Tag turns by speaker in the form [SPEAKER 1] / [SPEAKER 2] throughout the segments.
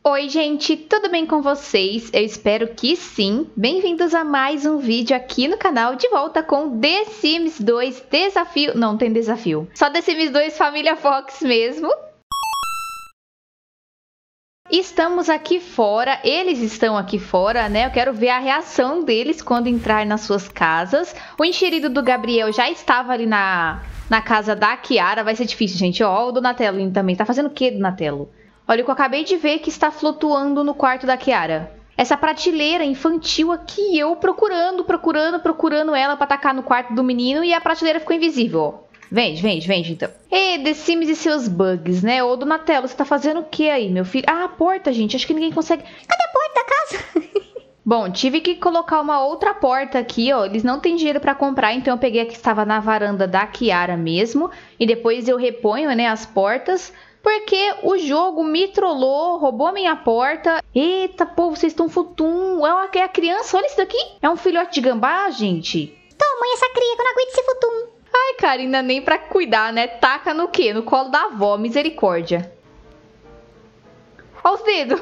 [SPEAKER 1] Oi gente, tudo bem com vocês? Eu espero que sim. Bem-vindos a mais um vídeo aqui no canal, de volta com The Sims 2 Desafio... Não tem desafio. Só The Sims 2 Família Fox mesmo. Estamos aqui fora, eles estão aqui fora, né? Eu quero ver a reação deles quando entrar nas suas casas. O enxerido do Gabriel já estava ali na casa da Kiara. Vai ser difícil, gente. Ó, o Donatello também. Tá fazendo o que, Donatello? Olha o que eu acabei de ver que está flutuando no quarto da Kiara. Essa prateleira infantil aqui, eu procurando ela pra tacar no quarto do menino e a prateleira ficou invisível, ó. Vende então. Ei, The Sims e seus bugs, né? Ô, Donatello, você tá fazendo o que aí, meu filho? Ah, a porta, gente. Acho que ninguém consegue...
[SPEAKER 2] Cadê a porta da casa?
[SPEAKER 1] Bom, tive que colocar uma outra porta aqui, ó. Eles não têm dinheiro pra comprar, então eu peguei a que estava na varanda da Kiara mesmo. E depois eu reponho, né, as portas... Porque o jogo me trollou, roubou a minha porta. Eita, pô, vocês estão futum. É a criança, olha isso daqui. É um filhote de gambá, gente.
[SPEAKER 2] Tô, mãe, essa cria, que eu não aguento esse futum.
[SPEAKER 1] Ai, Karina, nem pra cuidar, né? Taca no quê? No colo da avó, misericórdia. Olha os dedos.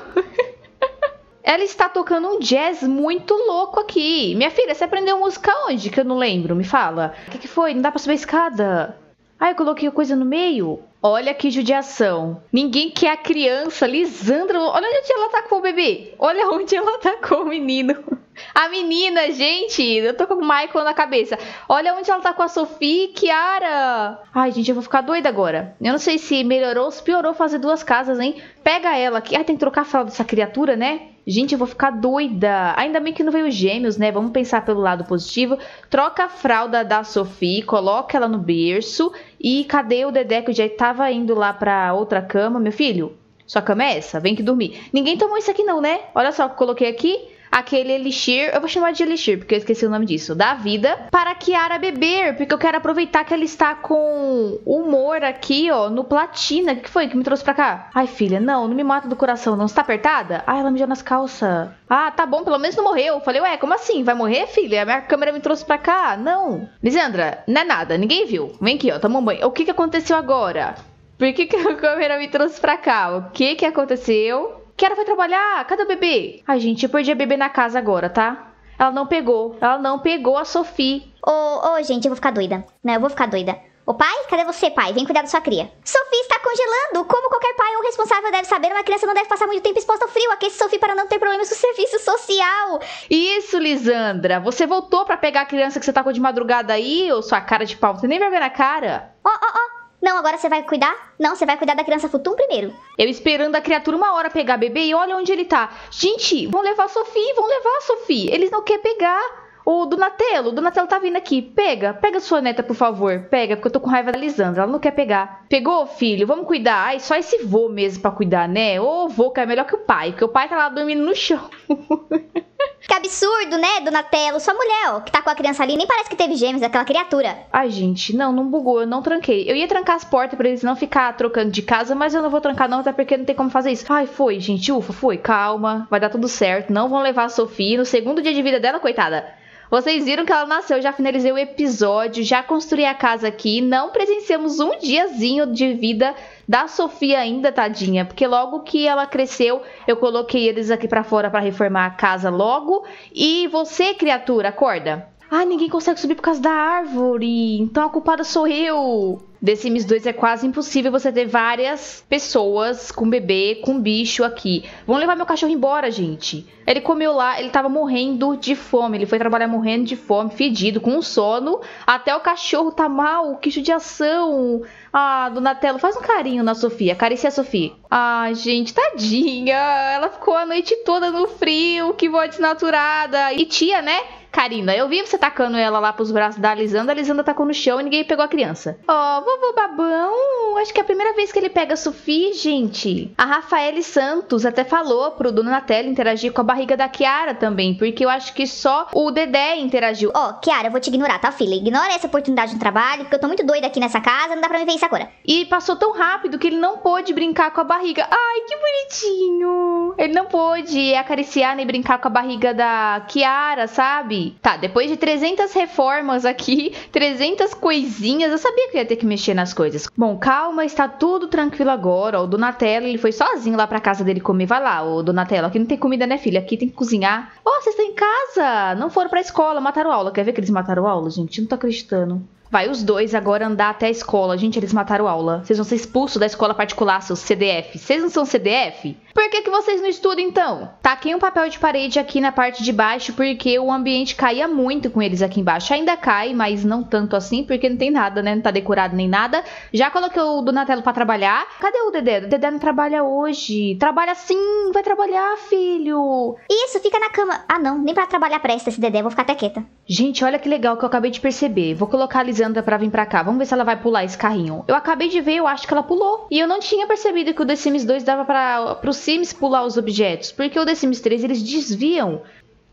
[SPEAKER 1] Ela está tocando um jazz muito louco aqui. Minha filha, você aprendeu música onde? Que eu não lembro, me fala. O que foi? Não dá pra subir a escada. Ai, eu coloquei a coisa no meio. Olha que judiação. Ninguém quer a criança, Lisandra. Olha onde ela tacou o bebê. Olha onde ela tacou o menino. A menina, gente. Eu tô com o Michael na cabeça. Olha onde ela tacou a Sophie e Kiara. Ai, gente, eu vou ficar doida agora. Eu não sei se melhorou ou se piorou fazer duas casas, hein? Pega ela aqui. Ai, tem que trocar a fralda dessa criatura, né? Gente, eu vou ficar doida. Ainda bem que não veio gêmeos, né? Vamos pensar pelo lado positivo. Troca a fralda da Sophie, coloca ela no berço. E cadê o Dedé que já estava indo lá pra outra cama? Meu filho, sua cama é essa? Vem que dormir. Ninguém tomou isso aqui não, né? Olha só o que eu coloquei aqui. Aquele elixir, eu vou chamar de elixir, porque eu esqueci o nome disso, da vida, para Kiara beber, porque eu quero aproveitar que ela está com humor aqui, ó, no platina. O que foi que me trouxe pra cá? Ai, filha, não me mata do coração, não. Você tá apertada? Ai, ela mijou nas calças. Ah, tá bom, pelo menos não morreu. Eu falei, ué, como assim? Vai morrer, filha? A minha câmera me trouxe pra cá. Não. Lisandra, não é nada, ninguém viu. Vem aqui, ó, toma um banho. O que aconteceu agora? Por que a câmera me trouxe pra cá? O que aconteceu? Kiara foi trabalhar, cadê o bebê? Ai, gente, eu perdi a bebê na casa agora, tá? Ela não pegou a Sophie.
[SPEAKER 2] Ô, gente, eu vou ficar doida. Não, eu vou ficar doida. Ô, pai, cadê você, pai? Vem cuidar da sua cria. Sophie está congelando. Como qualquer pai ou responsável deve saber, uma criança não deve passar muito tempo exposta ao frio. Aquece Sophie para não ter problemas com o serviço social.
[SPEAKER 1] Isso, Lisandra. Você voltou pra pegar a criança que você tacou de madrugada aí, ou sua cara de pau? Você nem vai ver na cara.
[SPEAKER 2] Ó. Não, agora você vai cuidar? Não, você vai cuidar da criança futum primeiro.
[SPEAKER 1] Eu esperando a criatura uma hora pegar bebê e olha onde ele tá. Gente, vão levar a Sophie. Eles não querem pegar o Donatello tá vindo aqui. Pega sua neta, por favor. Pega, porque eu tô com raiva da Lisandra, ela não quer pegar. Pegou, filho? Vamos cuidar. Ai, só esse vô mesmo pra cuidar, né? Ô, vô que é melhor que o pai, porque o pai tá lá dormindo no chão.
[SPEAKER 2] Que absurdo, né, Donatello? Sua mulher, ó, que tá com a criança ali, nem parece que teve gêmeos, aquela criatura.
[SPEAKER 1] Ai, gente, não bugou, eu não tranquei. Eu ia trancar as portas pra eles não ficar trocando de casa, mas eu não vou trancar não, até porque não tem como fazer isso. Ai, foi, gente, ufa, foi, calma, vai dar tudo certo. Não vão levar a Sophie no segundo dia de vida dela, coitada. Vocês viram que ela nasceu, já finalizei o episódio, já construí a casa aqui, não presenciamos um diazinho de vida da Sophie ainda, tadinha, porque logo que ela cresceu, eu coloquei eles aqui pra fora pra reformar a casa logo. E você, criatura, acorda. Ah, ninguém consegue subir por causa da árvore, então a culpada sou eu. The Sims 2 é quase impossível você ter várias pessoas com bebê, com bicho aqui. Vão levar meu cachorro embora, gente. Ele comeu lá, ele tava morrendo de fome. Ele foi trabalhar morrendo de fome, fedido, com sono. Até o cachorro tá mal, que judiação. Ah, Donatello, faz um carinho na Sophie, acaricia a Sophie. Ai, gente, tadinha. Ela ficou a noite toda no frio, que vó desnaturada. E tia, né? Karina, eu vi você tacando ela lá pros braços da Lisandra. A Lisandra tacou no chão e ninguém pegou a criança. Ó, vovô babão, acho que é a primeira vez que ele pega a Sophie, gente. A Rafaele Santos até falou pro Donatello interagir com a barriga da Kiara também, porque eu acho que só o Dedé interagiu.
[SPEAKER 2] Ó, Kiara, eu vou te ignorar, tá, filha? Ignora essa oportunidade no trabalho, porque eu tô muito doida aqui nessa casa, não dá pra me ver isso agora.
[SPEAKER 1] E passou tão rápido que ele não pôde brincar com a barriga. Ai, que bonitinho. Ele não pôde acariciar nem brincar com a barriga da Kiara, sabe? Tá, depois de 300 reformas aqui, 300 coisinhas, eu sabia que eu ia ter que mexer nas coisas. Bom, calma, está tudo tranquilo agora. Ó, o Donatello, ele foi sozinho lá pra casa dele comer. Vai lá, ô Donatello, aqui não tem comida, né, filha? Aqui tem que cozinhar. Ó, vocês estão em casa, não foram pra escola, mataram aula. Quer ver que eles mataram aula, gente? Não tô acreditando. Vai os dois agora andar até a escola. Gente, eles mataram aula. Vocês vão ser expulsos da escola particular, seus CDF. Vocês não são CDF? Por que vocês não estudam, então? Taquei um papel de parede aqui na parte de baixo, porque o ambiente caía muito com eles aqui embaixo. Ainda cai, mas não tanto assim, porque não tem nada, né? Não tá decorado nem nada. Já coloquei o Donatello pra trabalhar. Cadê o Dedé? O Dedé não trabalha hoje. Trabalha sim, vai trabalhar, filho.
[SPEAKER 2] Isso, fica na cama. Ah, não, nem pra trabalhar presta esse Dedé, vou ficar até quieta.
[SPEAKER 1] Gente, olha que legal que eu acabei de perceber. Vou colocar a Lisandra pra vir pra cá. Vamos ver se ela vai pular esse carrinho. Eu acabei de ver, eu acho que ela pulou. E eu não tinha percebido que o The Sims 2 dava pros Sims pular os objetos. Porque o The Sims 3, eles desviam.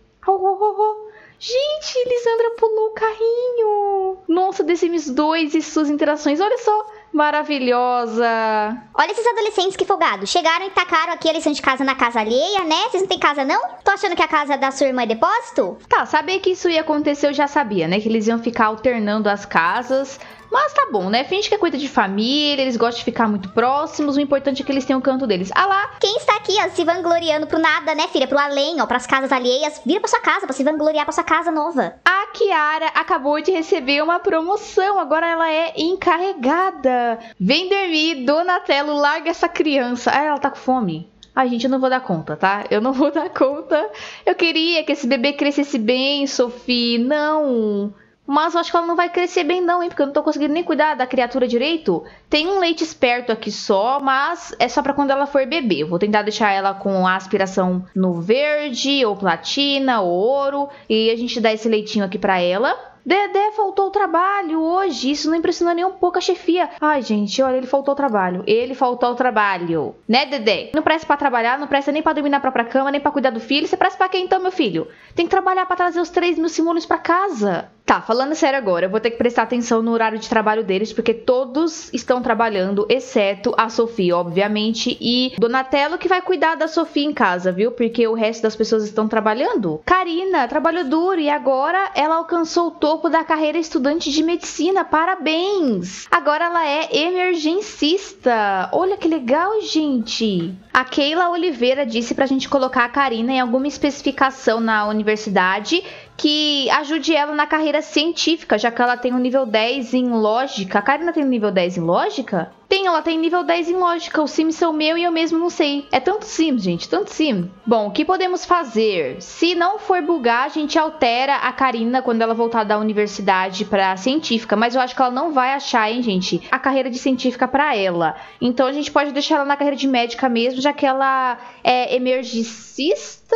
[SPEAKER 1] Gente, Lisandra pulou o carrinho. Nossa, The Sims 2 e suas interações. Olha só. Maravilhosa.
[SPEAKER 2] Olha esses adolescentes que folgados. Chegaram e tacaram aqui a lição de casa na casa alheia, né? Vocês não têm casa, não? Tô achando que a casa da sua irmã é depósito?
[SPEAKER 1] Tá, saber que isso ia acontecer eu já sabia, né? Que eles iam ficar alternando as casas. Mas tá bom, né? Finge que é coisa de família, eles gostam de ficar muito próximos. O importante é que eles tenham o canto deles. Ah lá!
[SPEAKER 2] Quem está aqui, ó, se vangloriando pro nada, né, filha? Pro além, ó, pras casas alheias. Vira pra sua casa, pra se vangloriar pra sua casa nova.
[SPEAKER 1] A Kiara acabou de receber uma promoção. Agora ela é encarregada. Vem dormir, Donatello, larga essa criança. Ah, ela tá com fome. Ai, gente, eu não vou dar conta, tá? Eu não vou dar conta. Eu queria que esse bebê crescesse bem, Sophie. Não... Mas eu acho que ela não vai crescer bem não, hein? Porque eu não tô conseguindo nem cuidar da criatura direito. Tem um leite esperto aqui só, mas é só pra quando ela for bebê. Eu vou tentar deixar ela com a aspiração no verde, ou platina, ou ouro. E a gente dá esse leitinho aqui pra ela. Dedé faltou ao trabalho hoje. Isso não impressionou nem um pouco a chefia. Ai, gente, olha, ele faltou ao trabalho. Ele faltou ao trabalho. Né, Dedé? Não presta pra trabalhar, não presta nem pra dormir na própria cama, nem pra cuidar do filho. Você presta pra quê então, meu filho? Tem que trabalhar pra trazer os 3.000 simoleons pra casa. Tá, falando sério agora, eu vou ter que prestar atenção no horário de trabalho deles, porque todos estão trabalhando, exceto a Sophie, obviamente, e Donatello que vai cuidar da Sophie em casa, viu? Porque o resto das pessoas estão trabalhando. Karina trabalhou duro e agora ela alcançou o topo da carreira estudante de medicina. Parabéns! Agora ela é emergencista. Olha que legal, gente! A Keila Oliveira disse pra gente colocar a Karina em alguma especificação na universidade que ajude ela na carreira científica, já que ela tem um nível 10 em lógica. A Karina tem um nível 10 em lógica? Tem, ela tem nível 10 em lógica. Os Sims são meu e eu mesmo não sei. É tanto Sim, gente, tanto Sim. Bom, o que podemos fazer? Se não for bugar, a gente altera a Karina quando ela voltar da universidade pra científica. Mas eu acho que ela não vai achar, hein, gente, a carreira de científica pra ela. Então a gente pode deixar ela na carreira de médica mesmo, já que ela é emergencista,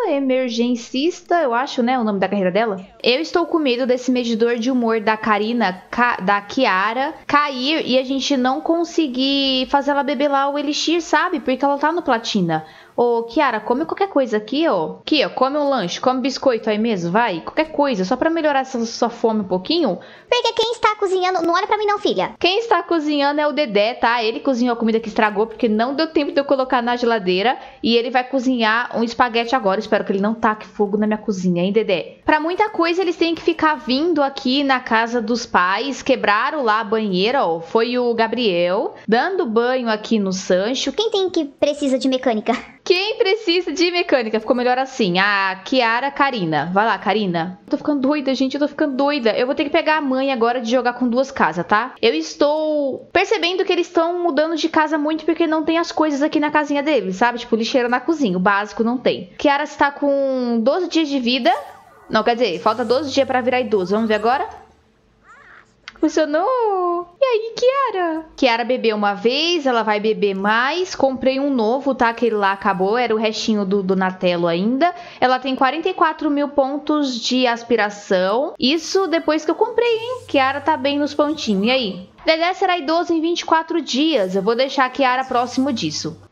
[SPEAKER 1] eu acho, né, o nome da carreira dela. Eu estou com medo desse medidor de humor da Karina, da Kiara, cair e a gente não conseguir fazer ela beber lá o elixir, sabe? Porque ela tá no platina. Ô, Kiara, come qualquer coisa aqui, ó. Aqui, ó, come um lanche, come biscoito aí mesmo, vai. Qualquer coisa, só pra melhorar essa sua fome um pouquinho.
[SPEAKER 2] Porque quem está cozinhando... Não olha pra mim não, filha.
[SPEAKER 1] Quem está cozinhando é o Dedé, tá? Ele cozinhou a comida que estragou, porque não deu tempo de eu colocar na geladeira. E ele vai cozinhar um espaguete agora. Espero que ele não taque fogo na minha cozinha, hein, Dedé? Pra muita coisa, eles têm que ficar vindo aqui na casa dos pais. Quebraram lá a banheira, ó. Foi o Gabriel, dando banho aqui no Sancho.
[SPEAKER 2] Quem tem que precisa de mecânica?
[SPEAKER 1] Quem precisa de mecânica? Ficou melhor assim. A Kiara, Karina. Vai lá, Karina. Eu tô ficando doida, gente. Eu tô ficando doida. Eu vou ter que pegar a mãe agora de jogar com 2 casas, tá? Eu estou percebendo que eles estão mudando de casa muito porque não tem as coisas aqui na casinha deles, sabe? Tipo, lixeira na cozinha. O básico não tem. Kiara está com 12 dias de vida. Não, quer dizer, falta 12 dias pra virar idoso. Vamos ver agora? Funcionou! E aí, Kiara? Kiara bebeu uma vez, ela vai beber mais. Comprei um novo, tá? Aquele lá acabou, era o restinho do Donatello ainda. Ela tem 44.000 pontos de aspiração. Isso depois que eu comprei, hein? Kiara tá bem nos pontinhos. E aí? Dedé será idoso em 24 dias. Eu vou deixar a Kiara próximo disso.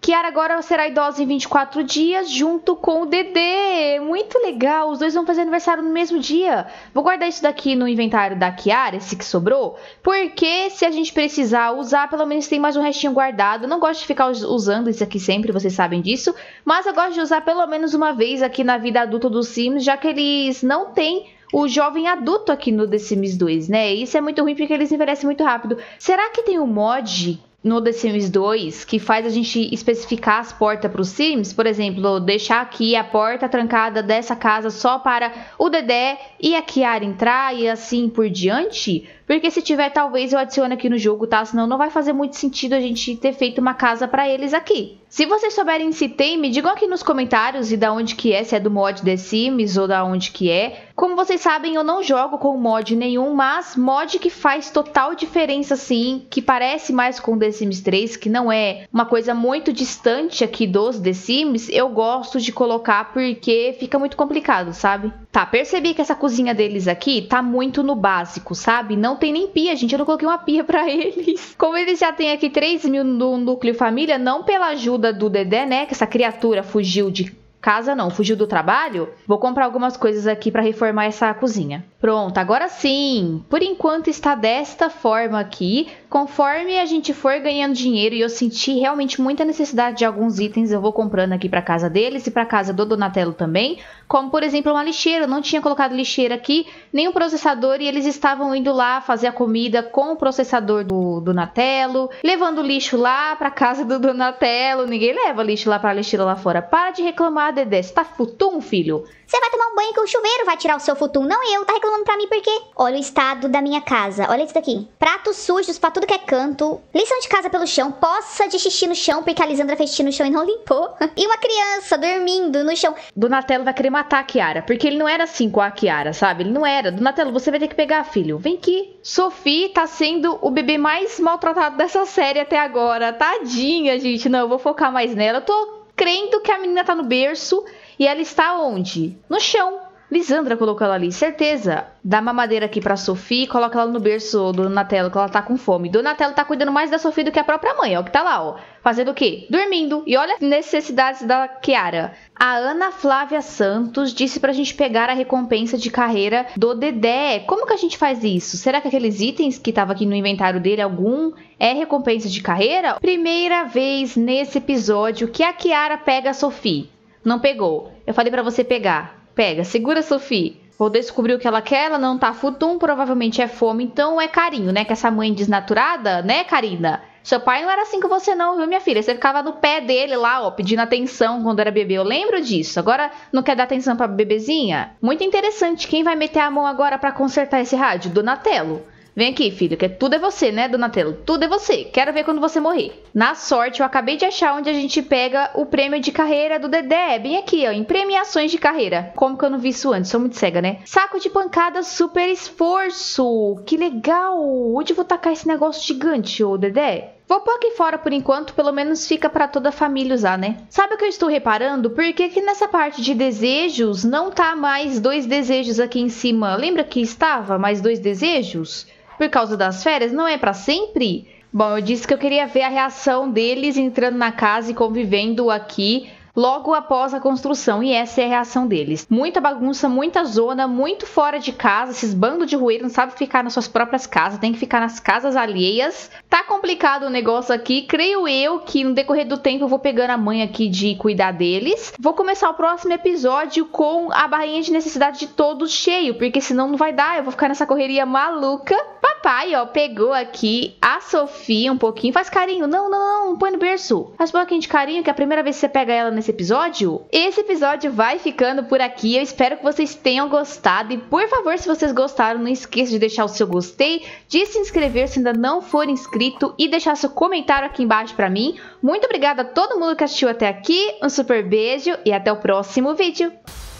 [SPEAKER 1] Kiara agora será idosa em 24 dias, junto com o Dedê. Muito legal, os dois vão fazer aniversário no mesmo dia. Vou guardar isso daqui no inventário da Kiara, esse que sobrou, porque se a gente precisar usar, pelo menos tem mais um restinho guardado. Eu não gosto de ficar usando isso aqui sempre, vocês sabem disso, mas eu gosto de usar pelo menos uma vez aqui na vida adulta dos Sims, já que eles não têm o jovem adulto aqui no The Sims 2, né? Isso é muito ruim porque eles envelhecem muito rápido. Será que tem um mod no The Sims 2 que faz a gente especificar as portas para os Sims? Por exemplo, deixar aqui a porta trancada dessa casa só para o Dedé e a Kiara entrar e assim por diante? Porque se tiver, talvez eu adicione aqui no jogo, tá? Senão não vai fazer muito sentido a gente ter feito uma casa pra eles aqui. Se vocês souberem se tem, me digam aqui nos comentários e da onde que é, se é do mod The Sims ou da onde que é. Como vocês sabem, eu não jogo com mod nenhum, mas mod que faz total diferença sim, que parece mais com The Sims 3, que não é uma coisa muito distante aqui dos The Sims, eu gosto de colocar porque fica muito complicado, sabe? Tá, percebi que essa cozinha deles aqui tá muito no básico, sabe? Não tem nem pia, gente, eu não coloquei uma pia pra eles. Como eles já têm aqui 3 mil no núcleo família, não pela ajuda do Dedé, né, que essa criatura fugiu de casa, não, fugiu do trabalho, vou comprar algumas coisas aqui pra reformar essa cozinha. Pronto, agora sim, por enquanto está desta forma aqui. Conforme a gente for ganhando dinheiro e eu sentir realmente muita necessidade de alguns itens, eu vou comprando aqui para casa deles e para casa do Donatello também. Como, por exemplo, uma lixeira. Eu não tinha colocado lixeira aqui, nem um processador, e eles estavam indo lá fazer a comida com o processador do Donatello, levando lixo lá para casa do Donatello. Ninguém leva lixo lá para a lixeira lá fora. Para de reclamar, Dedé. Você tá futum, filho?
[SPEAKER 2] Você vai tomar um banho que o chuveiro vai tirar o seu futum, não eu. Tá reclamando pra mim por quê? Olha o estado da minha casa. Olha isso daqui. Pratos sujos pra tudo que é canto. Lição de casa pelo chão. Poça de xixi no chão, porque a Lisandra fez xixi no chão e não limpou. E uma criança dormindo no chão.
[SPEAKER 1] Donatello vai querer matar a Kiara, porque ele não era assim com a Kiara, sabe? Ele não era. Donatello, você vai ter que pegar, filho. Vem aqui. Sophie tá sendo o bebê mais maltratado dessa série até agora. Tadinha, gente. Não, eu vou focar mais nela. Eu tô crendo que a menina tá no berço. E ela está onde? No chão. Lisandra colocou ela ali, certeza. Dá mamadeira aqui pra Sophie e coloca ela no berço do Donatello, que ela tá com fome. Donatello tá cuidando mais da Sophie do que a própria mãe, ó, que tá lá, ó. Fazendo o quê? Dormindo. E olha as necessidades da Kiara. A Ana Flávia Santos disse pra gente pegar a recompensa de carreira do Dedé. Como que a gente faz isso? Será que aqueles itens que tava aqui no inventário dele, algum é recompensa de carreira? Primeira vez nesse episódio que a Kiara pega a Sophie. Não pegou. Eu falei pra você pegar. Pega, segura, Sophie. Vou descobrir o que ela quer, ela não tá futum, provavelmente é fome, então é carinho, né? Que essa mãe desnaturada, né, Karina? Seu pai não era assim com você não, viu, minha filha? Você ficava no pé dele lá, ó, pedindo atenção quando era bebê. Eu lembro disso. Agora não quer dar atenção pra bebezinha? Muito interessante. Quem vai meter a mão agora pra consertar esse rádio? Donatello. Vem aqui, filho, que tudo é você, né, Donatello? Tudo é você. Quero ver quando você morrer. Na sorte, eu acabei de achar onde a gente pega o prêmio de carreira do Dedé. Bem aqui, ó, em premiações de carreira. Como que eu não vi isso antes? Sou muito cega, né? Saco de pancada super esforço. Que legal. Onde eu vou tacar esse negócio gigante, ô Dedé? Vou pôr aqui fora por enquanto, pelo menos fica pra toda a família usar, né? Sabe o que eu estou reparando? Por que que nessa parte de desejos não tá mais 2 desejos aqui em cima? Lembra que estava mais 2 desejos? Por causa das férias? Não é pra sempre? Bom, eu disse que eu queria ver a reação deles entrando na casa e convivendo aqui logo após a construção, e essa é a reação deles. Muita bagunça, muita zona, muito fora de casa, esses bandos de ruído não sabem ficar nas suas próprias casas, tem que ficar nas casas alheias. Tá complicado o negócio aqui, creio eu que no decorrer do tempo eu vou pegando a mãe aqui de cuidar deles. Vou começar o próximo episódio com a barrinha de necessidade de todos cheio, porque senão não vai dar, eu vou ficar nessa correria maluca. Papai, ó, pegou aqui a Sophie um pouquinho, faz carinho, não, põe no berço. Faz um pouquinho de carinho, que é a primeira vez que você pega ela nesse episódio. Esse episódio vai ficando por aqui, eu espero que vocês tenham gostado e por favor, se vocês gostaram, não esqueça de deixar o seu gostei, de se inscrever se ainda não for inscrito e deixar seu comentário aqui embaixo pra mim. Muito obrigada a todo mundo que assistiu até aqui, um super beijo e até o próximo vídeo.